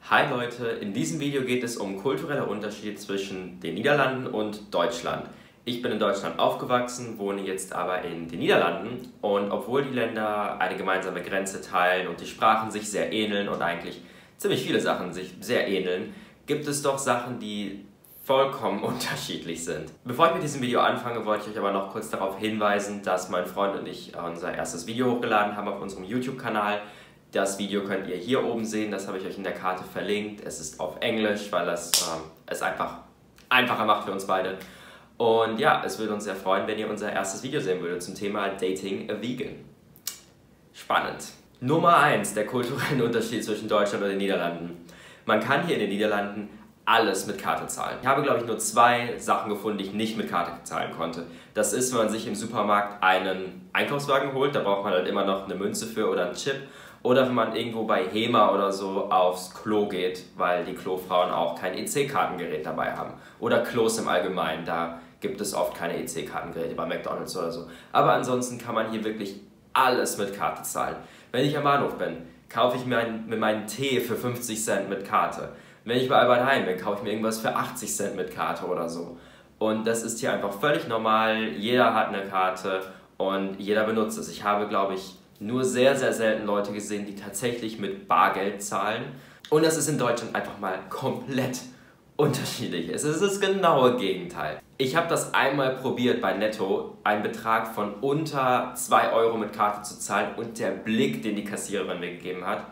Hi Leute, in diesem Video geht es um kulturelle Unterschiede zwischen den Niederlanden und Deutschland. Ich bin in Deutschland aufgewachsen, wohne jetzt aber in den Niederlanden und obwohl die Länder eine gemeinsame Grenze teilen und die Sprachen sich sehr ähneln und eigentlich ziemlich viele Sachen sich sehr ähneln, gibt es doch Sachen, die vollkommen unterschiedlich sind. Bevor ich mit diesem Video anfange, wollte ich euch aber noch kurz darauf hinweisen, dass mein Freund und ich unser erstes Video hochgeladen haben auf unserem YouTube-Kanal. Das Video könnt ihr hier oben sehen, das habe ich euch in der Karte verlinkt. Es ist auf Englisch, weil das es einfach einfacher macht für uns beide. Und ja, es würde uns sehr freuen, wenn ihr unser erstes Video sehen würdet zum Thema Dating a Vegan. Spannend. Nummer 1, der kulturelle Unterschied zwischen Deutschland und den Niederlanden. Man kann hier in den Niederlanden alles mit Karte zahlen. Ich habe, glaube ich, nur 2 Sachen gefunden, die ich nicht mit Karte zahlen konnte. Das ist, wenn man sich im Supermarkt einen Einkaufswagen holt, da braucht man halt immer noch eine Münze für oder einen Chip. Oder wenn man irgendwo bei HEMA oder so aufs Klo geht, weil die Klofrauen auch kein EC-Kartengerät dabei haben. Oder Klos im Allgemeinen, da gibt es oft keine EC-Kartengeräte bei McDonald's oder so. Aber ansonsten kann man hier wirklich alles mit Karte zahlen. Wenn ich am Bahnhof bin, kaufe ich mir meinen Tee für 50 Cent mit Karte. Wenn ich bei Albert Heijn bin, kaufe ich mir irgendwas für 80 Cent mit Karte oder so. Und das ist hier einfach völlig normal. Jeder hat eine Karte und jeder benutzt es. Ich habe, glaube ich, nur sehr, sehr selten Leute gesehen, die tatsächlich mit Bargeld zahlen. Und das ist in Deutschland einfach mal komplett unterschiedlich. Es ist das genaue Gegenteil. Ich habe das einmal probiert bei Netto, einen Betrag von unter 2 Euro mit Karte zu zahlen und der Blick, den die Kassiererin mir gegeben hat,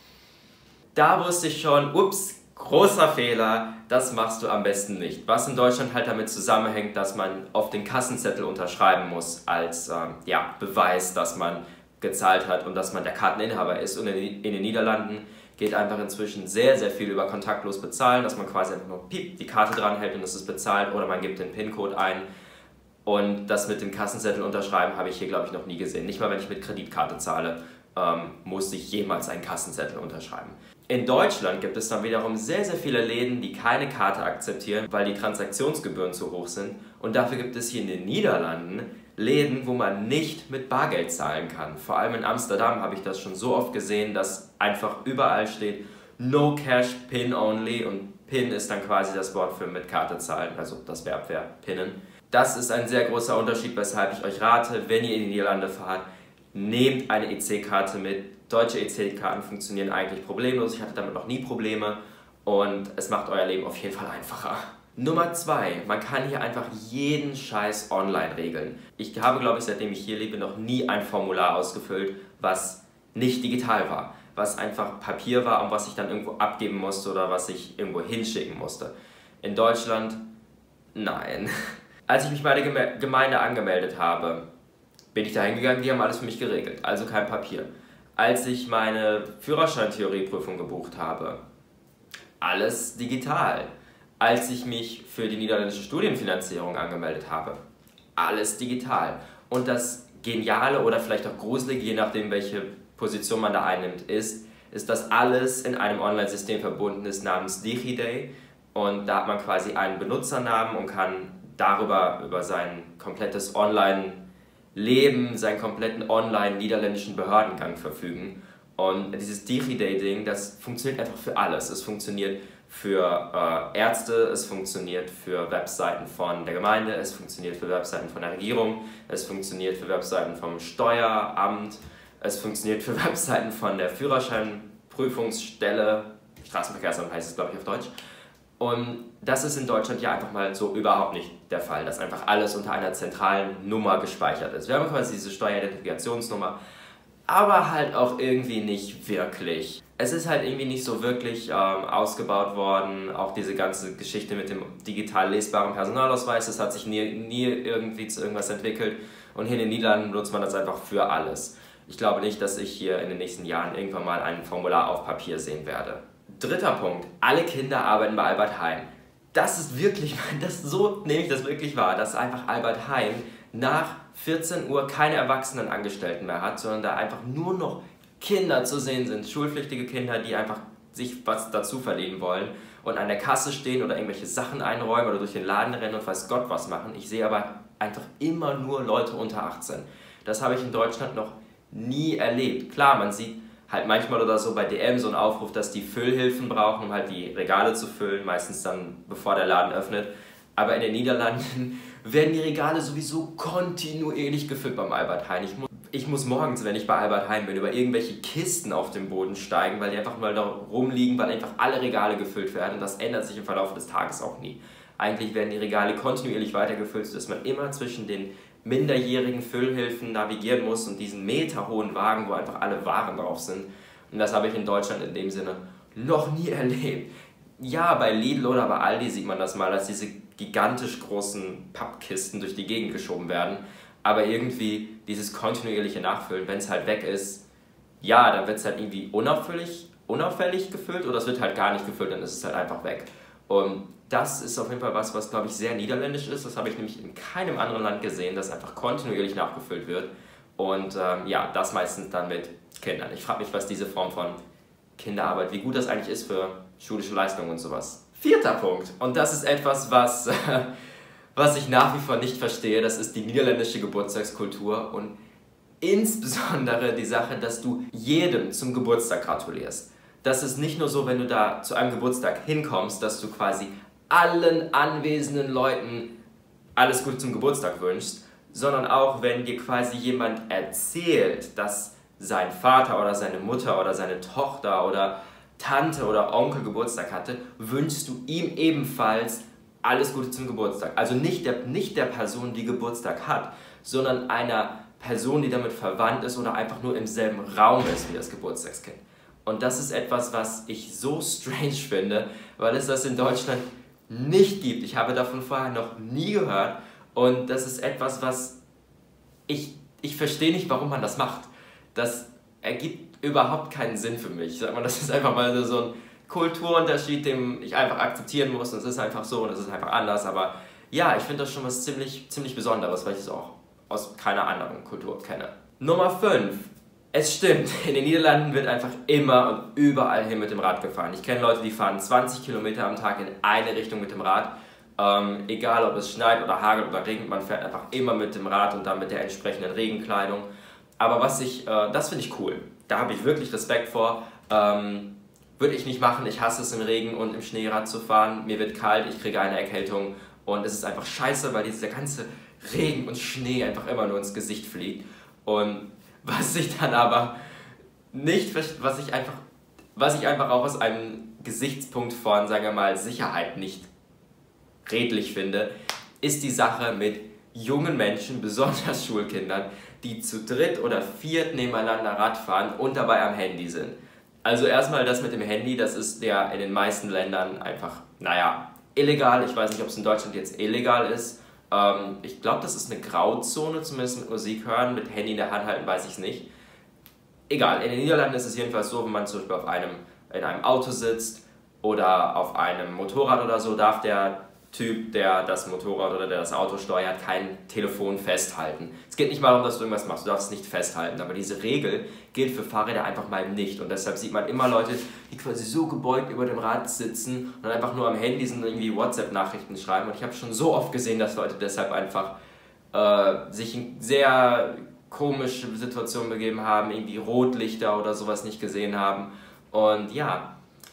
da wusste ich schon, ups, großer Fehler, das machst du am besten nicht. Was in Deutschland halt damit zusammenhängt, dass man auf den Kassenzettel unterschreiben muss als Beweis, dass man gezahlt hat und dass man der Karteninhaber ist. Und in den Niederlanden geht einfach inzwischen sehr, sehr viel über kontaktlos bezahlen, dass man quasi einfach nur piep, die Karte dran hält und es ist bezahlt oder man gibt den PIN-Code ein. Und das mit dem Kassenzettel unterschreiben habe ich hier, glaube ich, noch nie gesehen. Nicht mal, wenn ich mit Kreditkarte zahle, musste ich jemals einen Kassenzettel unterschreiben. In Deutschland gibt es dann wiederum sehr, sehr viele Läden, die keine Karte akzeptieren, weil die Transaktionsgebühren zu hoch sind. Und dafür gibt es hier in den Niederlanden Läden, wo man nicht mit Bargeld zahlen kann. Vor allem in Amsterdam habe ich das schon so oft gesehen, dass einfach überall steht No Cash, PIN only und PIN ist dann quasi das Wort für mit Karte zahlen, also das Verb wäre pinnen. Das ist ein sehr großer Unterschied, weshalb ich euch rate, wenn ihr in die Niederlande fahrt, nehmt eine EC-Karte mit. Deutsche EC-Karten funktionieren eigentlich problemlos, ich hatte damit noch nie Probleme und es macht euer Leben auf jeden Fall einfacher. Nummer 2, man kann hier einfach jeden Scheiß online regeln. Ich habe, glaube ich, seitdem ich hier lebe, noch nie ein Formular ausgefüllt, was nicht digital war. Was einfach Papier war und was ich dann irgendwo abgeben musste oder was ich irgendwo hinschicken musste. In Deutschland, nein. Als ich mich bei der Gemeinde angemeldet habe, bin ich da hingegangen, die haben alles für mich geregelt, also kein Papier. Als ich meine Führerscheintheorieprüfung gebucht habe, alles digital. Als ich mich für die niederländische Studienfinanzierung angemeldet habe, alles digital. Und das Geniale oder vielleicht auch Gruselige, je nachdem welche Position man da einnimmt, ist, dass alles in einem Online-System verbunden ist namens DigiD. Und da hat man quasi einen Benutzernamen und kann darüber über sein komplettes Online-Leben, seinen kompletten online-niederländischen Behördengang verfügen. Und dieses DigiD-Ding, das funktioniert einfach für alles. Es funktioniert für Ärzte, es funktioniert für Webseiten von der Gemeinde, es funktioniert für Webseiten von der Regierung, es funktioniert für Webseiten vom Steueramt, es funktioniert für Webseiten von der Führerscheinprüfungsstelle, Straßenverkehrsamt heißt es, glaube ich, auf Deutsch. Und das ist in Deutschland ja einfach mal so überhaupt nicht der Fall, dass einfach alles unter einer zentralen Nummer gespeichert ist. Wir haben quasi diese Steueridentifikationsnummer, aber halt auch irgendwie nicht wirklich. Es ist halt irgendwie nicht so wirklich ausgebaut worden, auch diese ganze Geschichte mit dem digital lesbaren Personalausweis, das hat sich nie irgendwie zu irgendwas entwickelt und hier in den Niederlanden benutzt man das einfach für alles. Ich glaube nicht, dass ich hier in den nächsten Jahren irgendwann mal ein Formular auf Papier sehen werde. Dritter Punkt, alle Kinder arbeiten bei Albert Heijn. Das ist wirklich, so nehme ich das wirklich wahr, dass einfach Albert Heijn nach 14 Uhr keine erwachsenen Angestellten mehr hat, sondern da einfach nur noch Kinder zu sehen sind, schulpflichtige Kinder, die einfach sich was dazu verdienen wollen und an der Kasse stehen oder irgendwelche Sachen einräumen oder durch den Laden rennen und weiß Gott was machen. Ich sehe aber einfach immer nur Leute unter 18. Das habe ich in Deutschland noch nie erlebt. Klar, man sieht halt manchmal oder so bei DM so einen Aufruf, dass die Füllhilfen brauchen, um halt die Regale zu füllen, meistens dann bevor der Laden öffnet. Aber in den Niederlanden werden die Regale sowieso kontinuierlich gefüllt beim Albert Heijn. Ich muss morgens, wenn ich bei Albert Heijn bin, über irgendwelche Kisten auf den Boden steigen, weil die einfach mal da rumliegen, weil einfach alle Regale gefüllt werden. Und das ändert sich im Verlauf des Tages auch nie. Eigentlich werden die Regale kontinuierlich weitergefüllt, sodass man immer zwischen den minderjährigen Füllhilfen navigieren muss und diesen meterhohen Wagen, wo einfach alle Waren drauf sind. Und das habe ich in Deutschland in dem Sinne noch nie erlebt. Ja, bei Lidl oder bei Aldi sieht man das mal, dass diese gigantisch großen Pappkisten durch die Gegend geschoben werden. Aber irgendwie dieses kontinuierliche Nachfüllen, wenn es halt weg ist, ja, dann wird es halt irgendwie unauffällig gefüllt oder es wird halt gar nicht gefüllt, dann ist es halt einfach weg. Und das ist auf jeden Fall was glaube ich sehr niederländisch ist. Das habe ich nämlich in keinem anderen Land gesehen, dass einfach kontinuierlich nachgefüllt wird. Und ja, das meistens dann mit Kindern. Ich frage mich, was diese Form von Kinderarbeit, wie gut das eigentlich ist für schulische Leistungen und sowas. 4. Punkt. Und das ist etwas, was ich nach wie vor nicht verstehe. Das ist die niederländische Geburtstagskultur und insbesondere die Sache, dass du jedem zum Geburtstag gratulierst. Das ist nicht nur so, wenn du da zu einem Geburtstag hinkommst, dass du quasi allen anwesenden Leuten alles Gute zum Geburtstag wünschst, sondern auch, wenn dir quasi jemand erzählt, dass sein Vater oder seine Mutter oder seine Tochter oder Tante oder Onkel Geburtstag hatte, wünschst du ihm ebenfalls alles Gute zum Geburtstag. Also nicht der Person, die Geburtstag hat, sondern einer Person, die damit verwandt ist oder einfach nur im selben Raum ist wie das Geburtstagskind. Und das ist etwas, was ich so strange finde, weil es das in Deutschland nicht gibt. Ich habe davon vorher noch nie gehört und das ist etwas, was ich verstehe nicht, warum man das macht. Das ergibt überhaupt keinen Sinn für mich. Sag mal, das ist einfach mal so ein Kulturunterschied, den ich einfach akzeptieren muss und es ist einfach so und es ist einfach anders. Aber ja, ich finde das schon was ziemlich Besonderes, weil ich es auch aus keiner anderen Kultur kenne. Nummer 5. Es stimmt, in den Niederlanden wird einfach immer und überall hin mit dem Rad gefahren. Ich kenne Leute, die fahren 20 Kilometer am Tag in eine Richtung mit dem Rad. Egal, ob es schneit oder hagelt oder regnet, man fährt einfach immer mit dem Rad und dann mit der entsprechenden Regenkleidung. Aber das finde ich cool. Da habe ich wirklich Respekt vor. Würde ich nicht machen. Ich hasse es im Regen und im Schneerad zu fahren. Mir wird kalt, ich kriege eine Erkältung und es ist einfach scheiße, weil dieser ganze Regen und Schnee einfach immer nur ins Gesicht fliegt. Und was ich dann aber nicht, was ich einfach auch aus einem Gesichtspunkt von, sagen wir mal, Sicherheit nicht redlich finde, ist die Sache mit jungen Menschen, besonders Schulkindern, die zu dritt oder viert nebeneinander Rad fahren und dabei am Handy sind. Also erstmal das mit dem Handy, das ist ja in den meisten Ländern einfach, naja, illegal. Ich weiß nicht, ob es in Deutschland jetzt illegal ist. Ich glaube, das ist eine Grauzone, zumindest mit Musik hören, mit Handy in der Hand halten, weiß ich es nicht. Egal, in den Niederlanden ist es jedenfalls so, wenn man zum Beispiel in einem Auto sitzt oder auf einem Motorrad oder so, darf der Typ, der das Motorrad oder der das Auto steuert, kein Telefon festhalten. Es geht nicht mal darum, dass du irgendwas machst, du darfst es nicht festhalten, aber diese Regel gilt für Fahrräder einfach mal nicht und deshalb sieht man immer Leute, die quasi so gebeugt über dem Rad sitzen und einfach nur am Handy sind und irgendwie WhatsApp-Nachrichten schreiben und ich habe schon so oft gesehen, dass Leute deshalb einfach sich in sehr komische Situationen begeben haben, irgendwie Rotlichter oder sowas nicht gesehen haben und ja,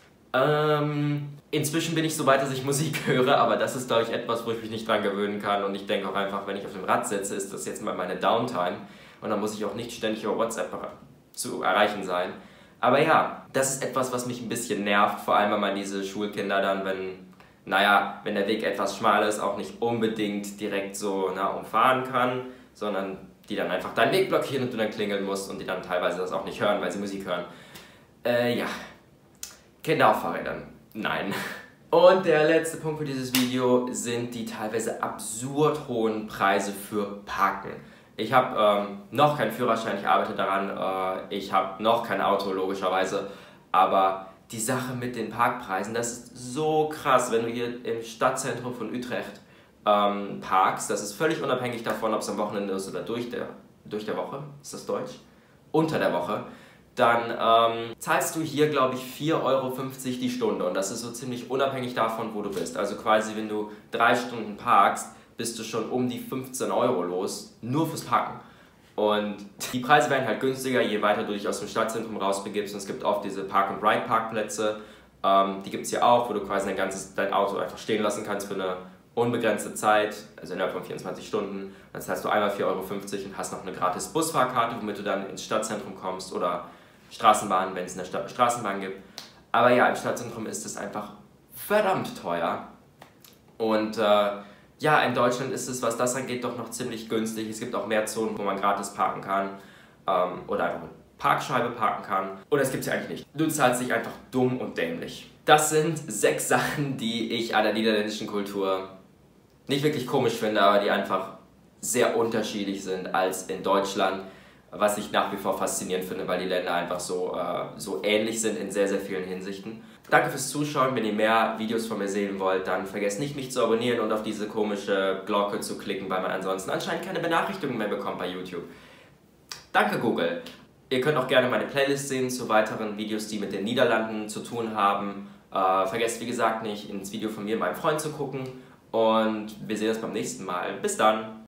inzwischen bin ich so weit, dass ich Musik höre, aber das ist, glaube ich, etwas, wo ich mich nicht dran gewöhnen kann. Und ich denke auch einfach, wenn ich auf dem Rad sitze, ist das jetzt mal meine Downtime. Und dann muss ich auch nicht ständig über WhatsApp zu erreichen sein. Aber ja, das ist etwas, was mich ein bisschen nervt. Vor allem, wenn man diese Schulkinder dann, wenn der Weg etwas schmal ist, auch nicht unbedingt direkt so umfahren kann, sondern die dann einfach deinen Weg blockieren und du dann klingeln musst und die dann teilweise das auch nicht hören, weil sie Musik hören. Ja. Kinder auf Fahrrädern. Nein. Und der letzte Punkt für dieses Video sind die teilweise absurd hohen Preise für Parken. Ich habe noch keinen Führerschein, ich arbeite daran, ich habe noch kein Auto logischerweise, aber die Sache mit den Parkpreisen, das ist so krass, wenn du hier im Stadtzentrum von Utrecht parkst, das ist völlig unabhängig davon, ob es am Wochenende ist oder durch der Woche, ist das Deutsch? Unter der Woche. Dann zahlst du hier, glaube ich, 4,50 Euro die Stunde und das ist so ziemlich unabhängig davon, wo du bist. Also quasi, wenn du 3 Stunden parkst, bist du schon um die 15 Euro los, nur fürs Parken. Und die Preise werden halt günstiger, je weiter du dich aus dem Stadtzentrum rausbegibst. Und es gibt oft diese Park-and-Ride-Parkplätze. Die gibt es hier auch, wo du quasi dein Auto einfach stehen lassen kannst für eine unbegrenzte Zeit, also innerhalb von 24 Stunden. Dann zahlst du einmal 4,50 € und hast noch eine gratis Busfahrkarte, womit du dann ins Stadtzentrum kommst, oder Straßenbahn, wenn es in der Stadt eine Straßenbahn gibt. Aber ja, im Stadtzentrum ist es einfach verdammt teuer. Und ja, in Deutschland ist es, was das angeht, doch noch ziemlich günstig. Es gibt auch mehr Zonen, wo man gratis parken kann oder einfach mit Parkscheibe parken kann. Oder es gibt es ja eigentlich nicht. Du zahlst dich einfach dumm und dämlich. Das sind 6 Sachen, die ich an der niederländischen Kultur nicht wirklich komisch finde, aber die einfach sehr unterschiedlich sind als in Deutschland. Was ich nach wie vor faszinierend finde, weil die Länder einfach so ähnlich sind in sehr, sehr vielen Hinsichten. Danke fürs Zuschauen. Wenn ihr mehr Videos von mir sehen wollt, dann vergesst nicht, mich zu abonnieren und auf diese komische Glocke zu klicken, weil man ansonsten anscheinend keine Benachrichtigungen mehr bekommt bei YouTube. Danke, Google. Ihr könnt auch gerne meine Playlist sehen zu weiteren Videos, die mit den Niederlanden zu tun haben. Vergesst, wie gesagt, nicht, ins Video von mir und meinem Freund zu gucken. Und wir sehen uns beim nächsten Mal. Bis dann!